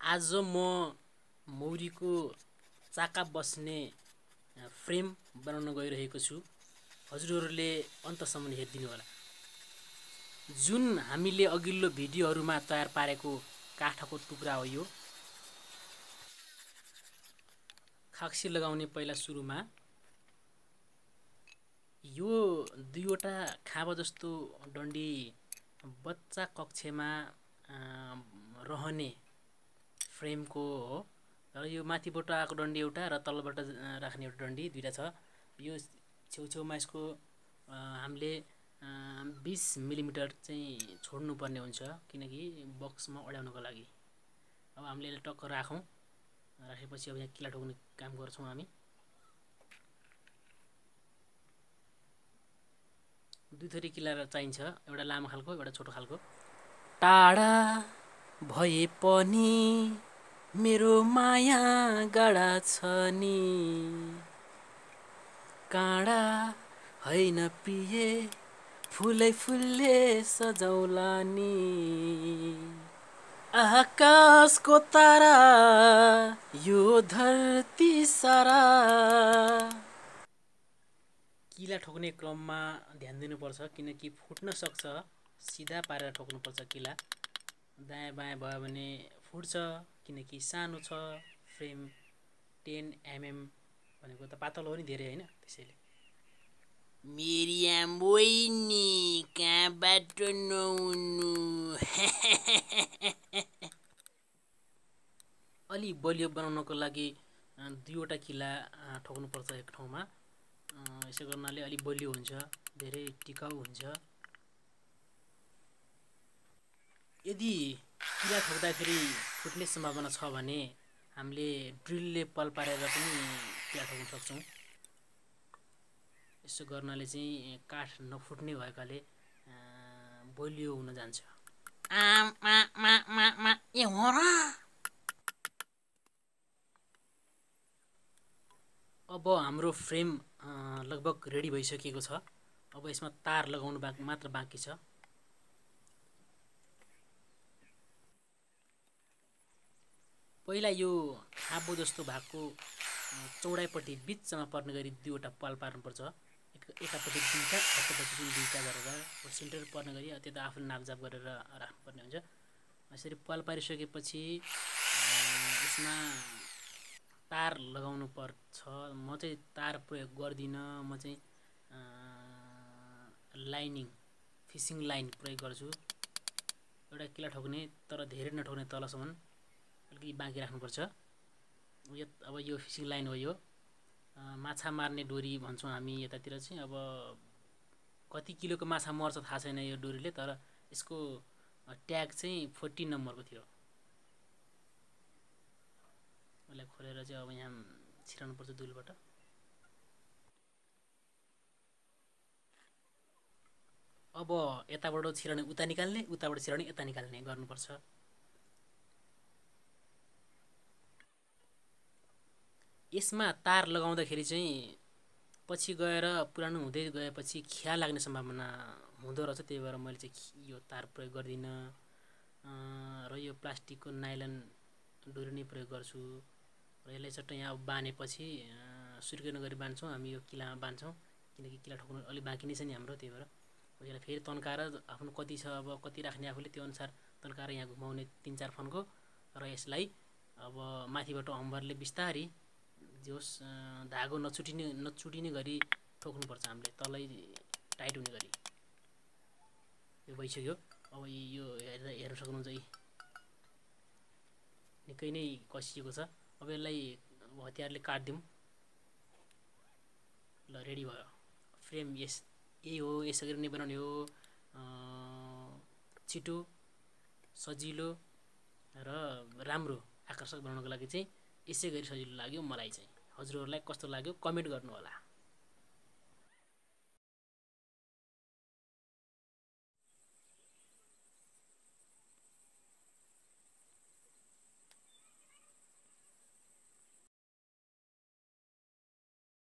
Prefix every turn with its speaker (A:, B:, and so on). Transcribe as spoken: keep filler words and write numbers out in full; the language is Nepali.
A: आज म मौरीको चाका बस्ने फ्रेम बनाउन गइरहेको छु। हजुरहरूले अन्तसम्म हेरिदिनु होला। जुन हामीले अघिल्लो भिडियोहरूमा तयार पारेको काठको टुक्रा हो यो। खाक्सी लगाउने पहिला सुरुमा यो दुईवटा खाँबा जस्तो डन्डी बच्चा कक्षमा रहने फ्रेमको हो। र यो माथिबाट आएको डन्डी एउटा र तलबाट राख्ने एउटा डन्डी दुईटा छ। यो छेउछेउमा यसको हामीले बीस मिलिमिटर चाहिँ छोड्नुपर्ने हुन्छ, किनकि बक्समा अड्याउनको लागि। अब हामीले यसलाई टक्क राखौँ। राखेपछि अब यहाँ किला ठोक्ने काम गर्छौँ हामी। दुई थरी किला चाहिन्छ, एउटा लामो खालको एउटा छोटो खालको। टाढा भए पनि मेरो माया गाडा छ नि, काँडा हैन पिए फुलै फुलले सजाउला नि, आकाशको तारा यो धरती सारा। किला ठोक्ने क्रममा ध्यान दिनुपर्छ, किनकि फुट्न सक्छ। सिधा पारेर ठोक्नुपर्छ किला। दायाँ बायाँ भयो भने फुट्छ, किनकि सानो छ फ्रेम। टेन एमएम भनेको त पातलो हो नि धेरै, होइन? त्यसैले मिरियाम बहिनी कहाँबाट नहुनु। अलि बलियो बनाउनको लागि दुईवटा किला ठोक्नुपर्छ एक ठाउँमा। यसो गर्नाले अलि बलियो हुन्छ, धेरै टिकाउ हुन्छ। यदि किला ठोक्दाखेरि फुट्ने सम्भावना छ भने हामीले ड्रिलले पल पारेर पनि किला ठोक्न सक्छौँ। यसो गर्नाले चाहिँ काठ नफुट्ने भएकाले बलियो हुन जान्छ। आम मा मा मा मा ए हो र। अब हाम्रो फ्रेम लगभग रेडी भइसकेको छ। अब यसमा तार लगाउनु बाँकी मात्र बाँकी छ। पहिला यो खाँबो जस्तो भएको चौडाइपट्टि बिचमा पर्ने गरी दुईवटा पाल पार्नुपर्छ। एकापट्टि दुईवटा अर्कोपट्टि पनि दुईवटा गरेर सेन्टर पर्ने गरी त्यो त आफूले नापजाप गरेर राख्नुपर्ने हुन्छ। यसरी पाल पारिसकेपछि यसमा तार लगाउनु पर्छ। म चाहिँ तार प्रयोग गर्दिनँ, म चाहिँ लाइनिङ फिसिङ लाइन प्रयोग गर्छु। एउटा किला ठोक्ने तर धेरै नठोक्ने, तलसम्म अलिकति बाँकी राख्नुपर्छ। यो अब यो फिसिङ लाइन हो। यो माछा मार्ने डोरी भन्छौँ हामी यतातिर चाहिँ। अब कति किलोको माछा मर्छ थाहा छैन यो डोरीले, तर यसको ट्याग चाहिँ फोर्टिन नम्बरको थियो। यसलाई खोलेर चाहिँ अब यहाँ छिराउनुपर्छ दुलबाट। अब यताबाट छिराउने उता निकाल्ने, उताबाट छिराउने यता निकाल्ने गर्नुपर्छ। यसमा तार लगाउँदाखेरि चाहिँ पछि गएर पुरानो हुँदै गएपछि खिया लाग्ने सम्भावना हुँदो रहेछ। त्यही भएर मैले चाहिँ यो तार प्रयोग गर्दिनँ र यो प्लास्टिकको नाइलन डोरी नै प्रयोग गर्छु। र यसलाई चट्ट यहाँ बाँधेपछि सुर्किने गरी बाँध्छौँ हामी। यो किलामा बाँध्छौँ, किनकि किला ठोक्नु अलि बाँकी नै छ नि हाम्रो। त्यही भएर यसलाई फेरि तन्काएर आफ्नो कति छ अब कति राख्ने आफूले त्यो अनुसार तन्काएर यहाँ घुमाउने तिन चार फन्को। र यसलाई अब माथिबाट हम्बरले बिस्तारी जोस् धागो नछुटिने नछुटिने गरी ठोक्नुपर्छ हामीले, तलै टाइट हुने गरी। यो भइसक्यो। अब यो हेर्न हेर्न सक्नुहुन्छ, निकै नै कसिएको छ। अब यसलाई हतियारले काटिदिउँ। ल रेडी भयो फ्रेम। यस यही हो, यसरी नै बनाउने हो। छिटो, सजिलो र राम्रो आकर्षक बनाउनको लागि चाहिँ यसै गरी सजिलो लाग्यो मलाई चाहिँ। हजुरहरूलाई कस्तो लाग्यो कमेन्ट गर्नु होला।